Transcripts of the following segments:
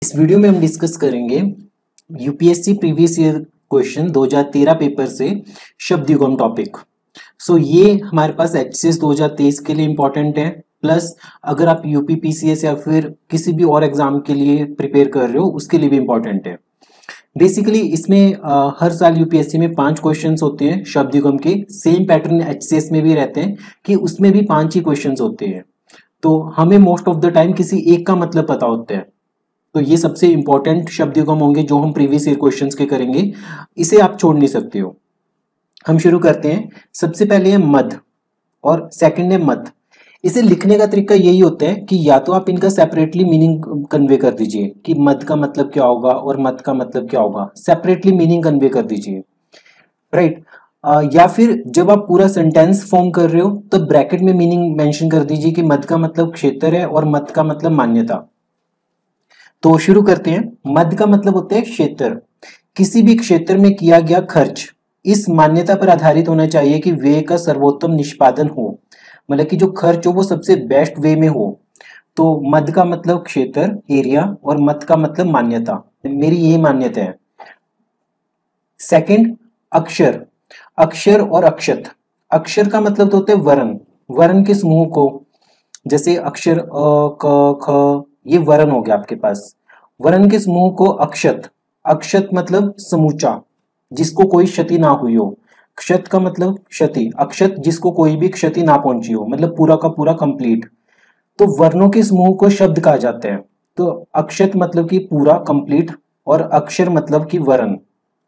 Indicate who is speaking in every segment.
Speaker 1: इस वीडियो में हम डिस्कस करेंगे UPSC previous year question 2013 paper से शब्द युगम टॉपिक। ये हमारे पास एचसीएस 2023 के लिए इंपॉर्टेंट है, प्लस अगर आप यूपीपीसीएस या फिर किसी भी और एग्जाम के लिए प्रिपेयर कर रहे हो उसके लिए भी इंपॉर्टेंट है। बेसिकली इसमें हर साल यूपीएससी में 5 क्वेश्चंस होते हैं शब्द युगम के। सेम पैटर्न एचसीएस में भी रहते हैं कि उसमें भी 5 ही क्वेश्चंस होते हैं, तो हमें मोस्ट ऑफ द टाइम किसी एक का मतलब पता होता है। तो ये सबसे इंपॉर्टेंट शब्द युगम होंगे जो हम प्रीवियस ईयर क्वेश्चंस के करेंगे, इसे आप छोड़ नहीं सकते हो। हम शुरू करते हैं। सबसे पहले है मध और सेकंड है मत। इसे लिखने का तरीका यही होता है कि या तो आप इनका सेपरेटली मीनिंग कन्वे कर दीजिए कि मध का मतलब क्या होगा और मत का मतलब क्या होगा, सेपरेटली मीनिंग कन्वे कर दीजिए, राइट। या फिर जब आप पूरा सेंटेंस फॉर्म कर रहे हो तो ब्रैकेट में मीनिंग मेंशन कर दीजिए कि मध का मतलब क्षेत्र है और मत का मतलब मान्यता। तो शुरू करते हैं। मद का मतलब होता है क्षेत्र। किसी भी क्षेत्र में किया गया खर्च इस मान्यता पर आधारित होना चाहिए कि व्यय का सर्वोत्तम निष्पादन हो, मतलब कि जो खर्च हो वो सबसे बेस्ट वे में हो। तो मद का मतलब क्षेत्र, एरिया, और मत का मतलब मान्यता। मेरी ये मान्यता है। सेकंड, अक्षर। अक्षर और अक्षत। अक्षर का मतलब होता है वर्ण, वर्ण के समूह को, जैसे अक्षर अ, क, ख, ये वर्ण हो गया आपके पास। वर्ण के समूह को अक्षत। अक्षत मतलब समूचा, जिसको कोई क्षति ना हुई हो। क्षत का मतलब क्षति, अक्षत जिसको कोई भी क्षति ना पहुंची हो, मतलब पूरा का पूरा कंप्लीट। तो वर्णों के समूह को शब्द कहा जाता है। तो अक्षत मतलब कि पूरा कंप्लीट और अक्षर मतलब कि वर्ण।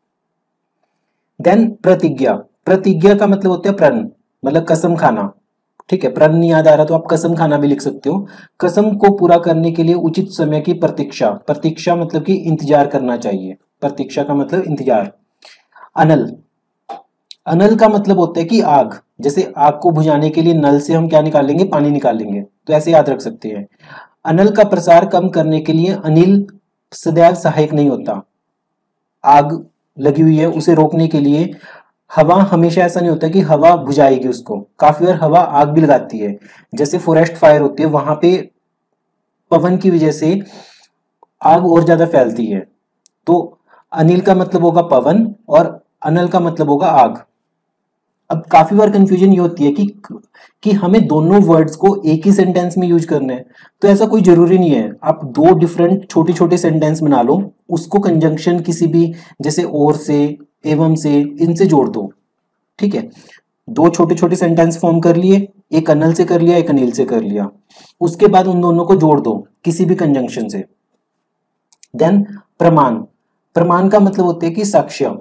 Speaker 1: देन प्रतिज्ञा। प्रतिज्ञा का मतलब होता है प्रण, मतलब कसम खाना, ठीक है। प्रण नहीं याद आ रहा तो आप कसम खाना भी लिख सकते हो। कसम को पूरा करने के लिए उचित समय की प्रतीक्षा। प्रतीक्षा मतलब कि इंतजार करना चाहिए, प्रतीक्षा का मतलब इंतजार। अनल। अनल का मतलब होता है कि आग। जैसे आग को बुझाने के लिए नल से हम क्या निकालेंगे, पानी निकालेंगे, तो ऐसे याद रख सकते हैं। अनल का प्रसार कम करने के लिए अनिल सदैव सहायक नहीं होता। आग लगी हुई है, उसे रोकने के लिए हवा हमेशा ऐसा नहीं होता कि हवा बुझाएगी उसको, काफी बार हवा आग भी लगाती है। जैसे फॉरेस्ट फायर होती है, वहां पे पवन की वजह से आग और ज्यादा फैलती है। तो अनिल का मतलब होगा पवन और अनल का मतलब होगा आग। अब काफी बार कंफ्यूजन ये होती है कि हमें दोनों वर्ड्स को एक ही सेंटेंस में यूज करना है, तो ऐसा कोई जरूरी नहीं है। आप दो डिफरेंट छोटे छोटे सेंटेंस बना लो, उसको कंजंक्शन किसी भी, जैसे और से, एवं से, इनसे जोड़ दो, ठीक है। दो छोटे छोटे सेंटेंस फॉर्म कर लिए, एक अनल से कर लिया, एक अनिल से कर लिया, उसके बाद उन दोनों को जोड़ दो किसी भी कंजंक्शन से। देन प्रमाण। प्रमाण का मतलब होता है कि साक्ष्य।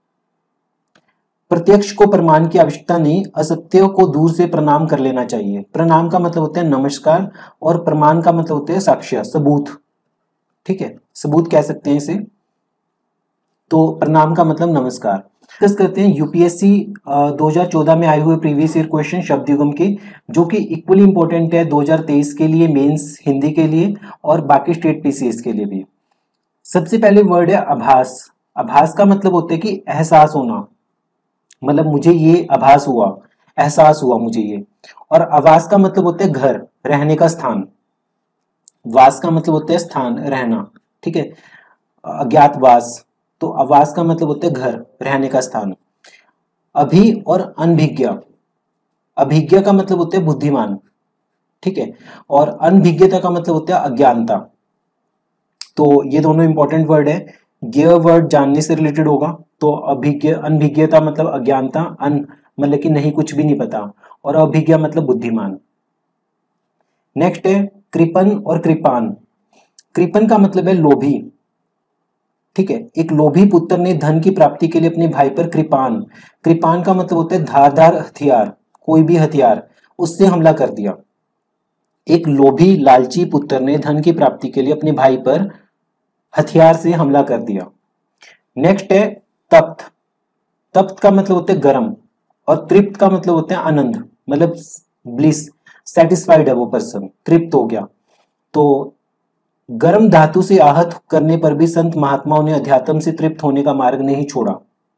Speaker 1: प्रत्यक्ष को प्रमाण की आवश्यकता नहीं, असत्य को दूर से प्रणाम कर लेना चाहिए। प्रणाम का मतलब होता है नमस्कार और प्रमाण का मतलब होता है साक्ष्य, सबूत, ठीक है, सबूत कह सकते हैं इसे। तो प्रणाम का मतलब नमस्कार। डिस्कस करते हैं यूपीएससी 2014 में आए हुए प्रीवियस ईयर क्वेश्चन शब्द युगम के, जो कि इक्वली इंपॉर्टेंट है 2023 के लिए मेंस हिंदी के लिए और बाकी स्टेट पीसीएस के लिए भी। सबसे पहले वर्ड है आभास। आभास का मतलब होता है कि एहसास होना, मतलब मुझे ये आभास हुआ, एहसास हुआ मुझे ये। और आवास का मतलब होता है घर, रहने का स्थान। वास का मतलब होता है स्थान, रहना, ठीक है, अज्ञातवास। तो आवास का मतलब होता है घर, रहने का स्थान। अभि और अनभिज्ञा। अभिज्ञा का मतलब होता है बुद्धिमान, ठीक है, और अनभिज्ञता का मतलब होता है अज्ञानता। तो ये दोनों इंपॉर्टेंट वर्ड है। ज्ञ वर्ड जानने से रिलेटेड होगा, तो अभिज्ञ, अनभिज्ञता मतलब अज्ञानता, अन मतलब कि नहीं, कुछ भी नहीं पता, और अभिज्ञा मतलब बुद्धिमान। नेक्स्ट है कृपन और कृपान। कृपन का मतलब है लोभी, ठीक है। एक लोभी पुत्र ने धन की प्राप्ति के लिए अपने भाई पर कृपान, कृपान का मतलब होता है धारदार हथियार, कोई भी हथियार, उससे हमला कर दिया। एक लोभी लालची पुत्र ने धन की प्राप्ति के लिए अपने भाई पर हथियार से हमला कर दिया। नेक्स्ट है तप्त। तप्त का मतलब होता है गर्म, और तृप्त का मतलब होता है आनंद, मतलब ब्लिस, सेटिस्फाइड है वो पर्सन, तृप्त हो गया। तो गर्म धातु से आहत करने पर भी संत महात्माओं ने अध्यात्म से तृप्त होने का मार्ग नहीं छोड़ा।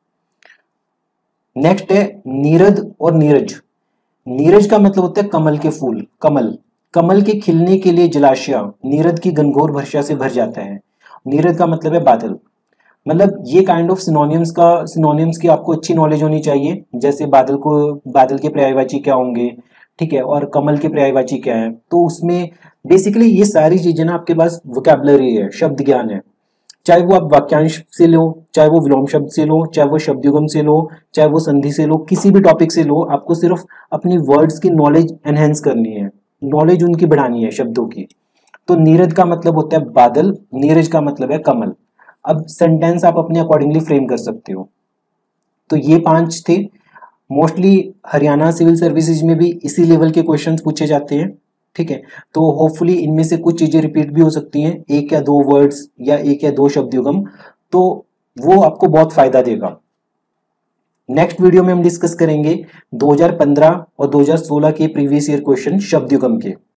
Speaker 1: नेक्स्ट है नीरद और नीरज। नीरज का मतलब होता है कमल के फूल, कमल, कमल के खिलने के लिए जलाशय नीरद की घनघोर वर्षा से भर जाता है। नीरद का मतलब है बादल। मतलब ये काइंड ऑफ सिनोनिम्स की आपको अच्छी नॉलेज होनी चाहिए। जैसे बादल के पर्यायवाची क्या होंगे, ठीक है, और कमल के पर्यायवाची क्या है। तो उसमें बेसिकली ये सारी चीजें ना आपके पास वोकैबुलरी है, शब्द ज्ञान है। चाहे वो आप वाक्यांश से लो, चाहे वो विलोम शब्द से लो, चाहे वो शब्दयुगम से लो, चाहे वो संधि से लो, किसी भी टॉपिक से लो, आपको सिर्फ अपनी वर्ड्स की नॉलेज एनहेंस करनी है, नॉलेज उनकी बढ़ानी है शब्दों की। तो नीरद का मतलब होता है बादल, नीरज का मतलब है कमल। अब सेंटेंस आप अपने अकॉर्डिंगली फ्रेम कर सकते हो। तो ये 5 थे। मोस्टली हरियाणा सिविल सर्विसेज में भी इसी लेवल के क्वेश्चंस पूछे जाते हैं, ठीक है। तो होपफुली इनमें से कुछ चीजें रिपीट भी हो सकती हैं, एक या दो वर्ड्स या एक या दो शब्दयुगम, तो वो आपको बहुत फायदा देगा। नेक्स्ट वीडियो में हम डिस्कस करेंगे 2015 और 2016 के प्रीवियस ईयर क्वेश्चन शब्दयुगम के।